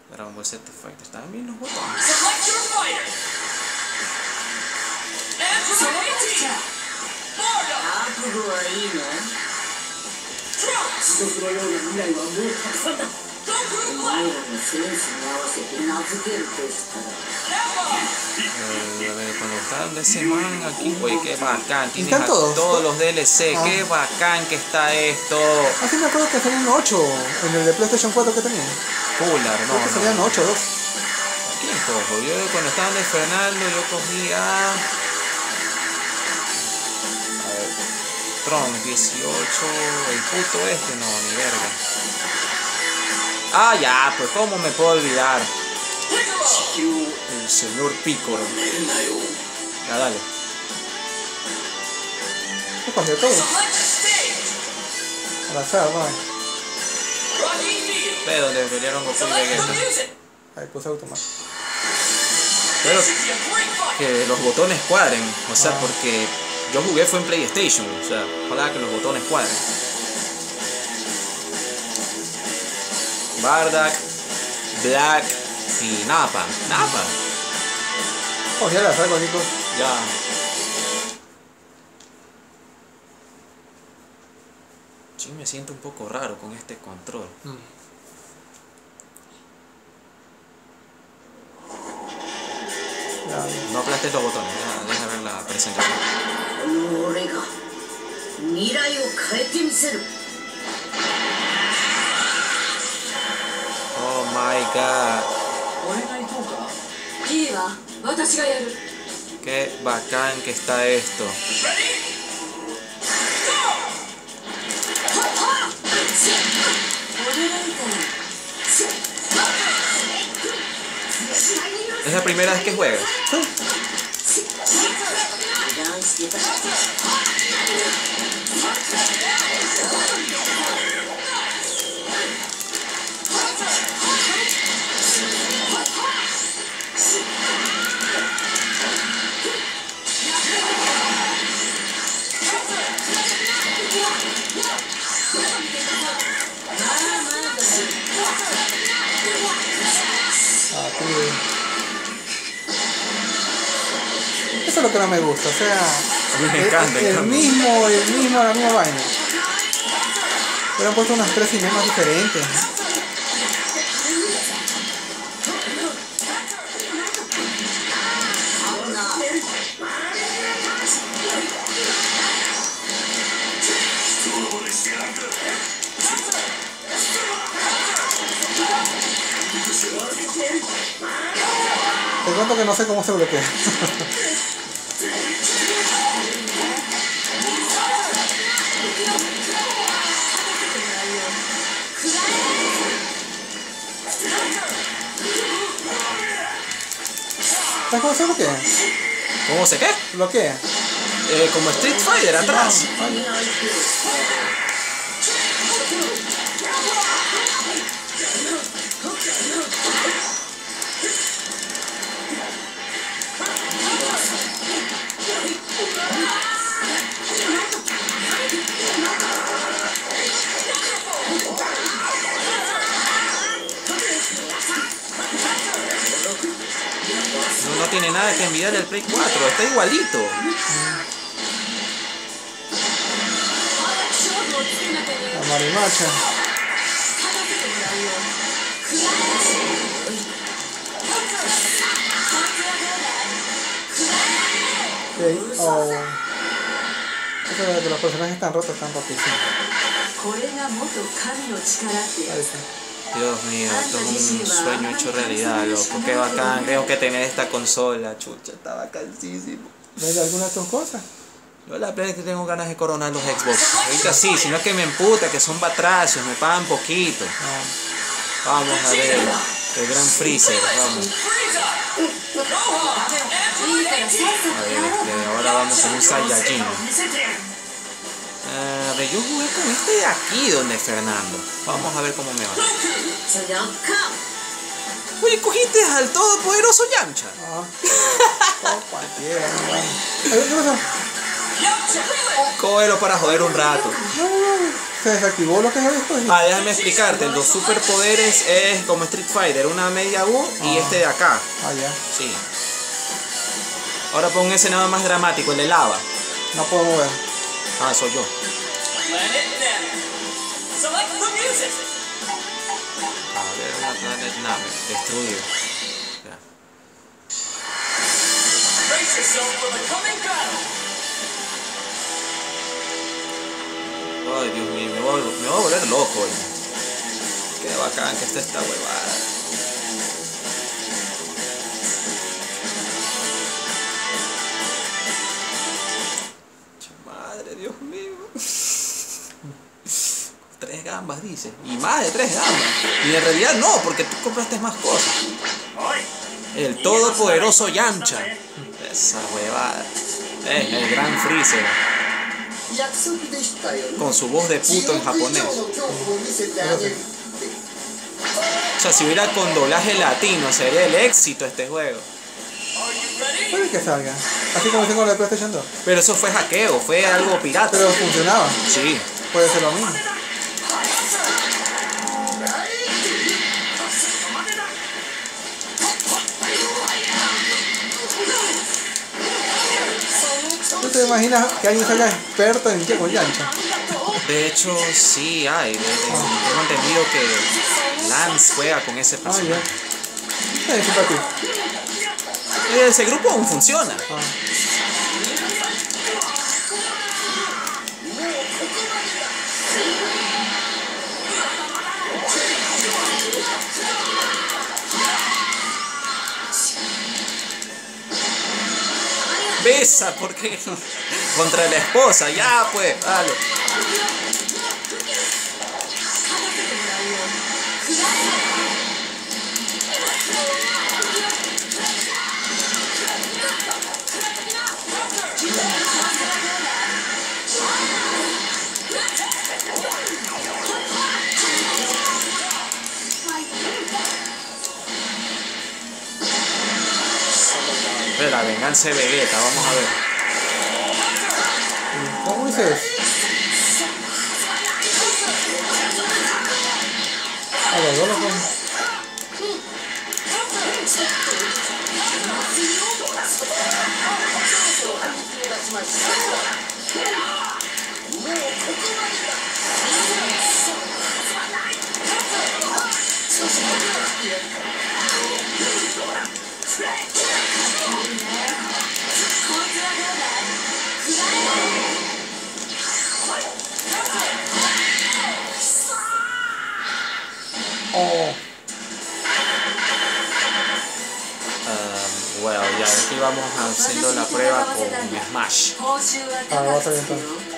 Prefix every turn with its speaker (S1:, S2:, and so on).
S1: Dragon Ball Z Fighter. Estaban bien los botones.
S2: Select your fighter. And Mario.
S3: 覚悟はいいの？
S2: Trunks.
S3: 地獄のような未来はもうたくさんだ。
S2: Goku
S3: お前
S2: Black.
S3: らのセンスに合わせて名付けるとしたら
S2: Nappa.
S1: A ver, cuando está ese man aquí, oye, qué bacán. Tienes
S4: Están
S1: a
S4: todos.
S1: todos los DLC.
S4: Ah.
S1: Qué bacán que está esto.
S4: Así me acuerdo que salían 8 en el de PlayStation 4 que tenía.
S1: Pular,
S4: Creo que
S1: no,
S4: salían
S1: no.
S4: 8 2.
S1: ¿Quién cojo? Yo cuando estaban de Fernando, yo cogía. A ver. Tron 18. El puto este, no, ni verga. Ah, ya, pues cómo me puedo olvidar.
S2: Piccolo.
S1: El señor Piccolo. Ya, dale.
S4: ¿Qué pasó todo?
S2: Select stage.
S4: Al azar, va.
S2: Rocky Field.
S1: Ve donde pelearon Goku y
S2: Select the
S1: Vegeta.
S2: music.
S4: Ahí puse automático.
S1: Pero
S2: This should be a great fight.
S1: que los botones cuadren, o sea,
S4: Ah.
S1: porque yo jugué fue en PlayStation, o sea, ojalá que los botones cuadren. Bardock, Black y Nappa. Nappa,
S4: Oh, ya la saco, Nico.
S1: ya. Sí, me siento un poco raro con este control.
S4: Ya,
S1: No aplastes los botones, ya, deja ver la presentación.
S3: この俺が未来を変えてみせる。
S1: Oh my god,
S2: 俺が行こうか。
S3: いいわ、私がやる。
S1: qué bacán que está esto.
S2: Ready?
S1: ¿Es la primera vez que juegas?
S3: 油断してた。
S4: Ah, tío. Eso es lo que no me gusta, o sea,
S1: A mí me encanta, en
S4: el
S1: cambio.
S4: mismo, la misma vaina. Pero han puesto unas 3 cinemas diferentes. Te cuento que no sé cómo se bloquea. ¿Sabes cómo se bloquea?
S1: ¿Cómo se qué?
S4: Bloquea.
S1: Como Street Fighter atrás. No tiene nada que envidiar del Play 4, está igualito.
S4: La marimacha. Okay. Oh. Eso de que los personajes están rotos, están rotísimos.
S3: これが元神の力ってや
S4: Ahí
S3: つ。
S4: está.
S1: Dios mío, esto es un sueño hecho realidad, loco. Qué bacán, creo que tener esta consola, chucha, está bacanísimo.
S4: ¿Ves alguna de tus cosas?
S1: Yo la verdad es que tengo ganas de coronar los Xbox. Ahorita sí, sino que me emputa, que son batracios, me pagan poquito.
S4: Ah.
S1: Vamos a ver, el Gran Freezer, vamos.
S2: Frieza. Gohan. And
S1: A ver, ahora vamos con un Saiyajin.
S2: 見せてやる。
S1: A ver, yo jugué con este de aquí, donde Fernando. Vamos a ver cómo me va.
S3: そりゃか。
S1: Oye, cogiste al todopoderoso Yamcha.
S4: Ah. Oh, cualquiera. ¿Qué pasó?
S2: Yamcha relay.
S1: Cógelo para joder un rato.
S4: Se desactivó lo que es esto.
S1: Ah, déjame explicarte. Los superpoderes es como Street Fighter, una media U y este de acá.
S4: Ah, ya.
S1: Sí. Ahora pon ese nada más dramático, el de lava.
S4: No puedo mover.
S1: Ah, soy yo.
S2: Planet Namek. Select the music.
S1: A ver, una Planet Namek, destruido. Ya.
S2: Brace yourself for the coming battle.
S1: Ay, Dios mío, me voy a volver loco, oye. Qué bacán que está esta huevada. Madre, Dios mío. 3 gambas, dice. Y más de 3 gambas. Y en realidad no, porque tú compraste más cosas. El todopoderoso Yamcha. Esa huevada. El gran Freezer.
S3: 約束でしたよ
S1: Con su voz de puto en japonés.
S3: 地獄以上の恐怖を見せてあげるって
S1: O sea, si hubiera con doblaje latino, sería el éxito este juego.
S2: Are you ready?
S4: Puede que salga. Así como hicieron con la PlayStation 2.
S1: Pero eso fue hackeo, fue algo pirata.
S4: Pero funcionaba.
S1: Sí.
S4: Puede ser lo mismo. ¿Tú te imaginas que alguien salga experto en qué con Yamcha?
S1: De hecho, sí hay. Tengo entendido que Lance juega con ese
S4: Ah,
S1: personaje.
S4: ya. Está bien simpático.
S1: Y ese grupo aún funciona.
S4: Ah.
S1: Besa, porque contra la esposa, ya pues, dale. Ve, la venganza de Vegeta, vamos a ver.
S4: ¿Cómo dices? A los dos lo ponen. Oh.
S1: Bueno, ya aquí vamos haciendo la prueba con Smash.
S4: Ah, va a salir entonces.